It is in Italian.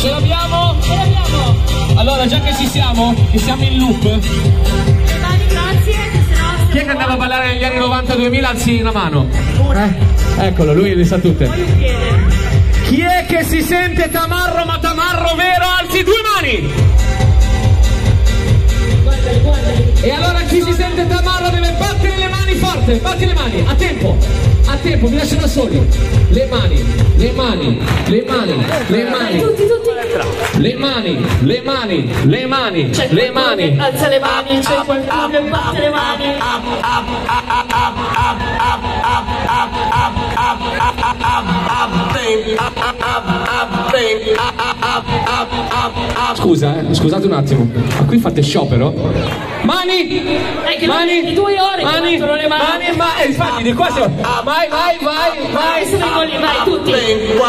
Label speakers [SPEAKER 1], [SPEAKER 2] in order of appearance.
[SPEAKER 1] Ce l'abbiamo?
[SPEAKER 2] Ce l'abbiamo!
[SPEAKER 1] Allora, già che ci siamo, che siamo in loop.
[SPEAKER 2] Le mani, grazie, che sennò...
[SPEAKER 1] Chi è che andava a ballare negli anni 90-2000? Alzi una mano. Eccolo, lui le sa tutte.
[SPEAKER 2] Poi un piede.
[SPEAKER 1] Chi è che si sente tamarro, ma tamarro vero? Alzi due mani!
[SPEAKER 2] Guardali, guardali.
[SPEAKER 1] E allora chi si sente tamarro deve battere le mani forte, batti le mani, a tempo, vi lascio da soli. Le mani, le mani, le mani, le mani.
[SPEAKER 2] Tutti.
[SPEAKER 1] Le mani, le mani, le mani,
[SPEAKER 2] C'è
[SPEAKER 1] le mani.
[SPEAKER 2] Alza le mani, c'è qualcuno che batte le mani.
[SPEAKER 1] Scusa, scusate un attimo, ma qui fate sciopero? Mani! Mani!
[SPEAKER 2] Di 2 ore
[SPEAKER 1] mani!
[SPEAKER 2] che battono le mani.
[SPEAKER 1] Infatti di qua siamo. Vai!
[SPEAKER 2] Adesso vengo lì, vai, tutti.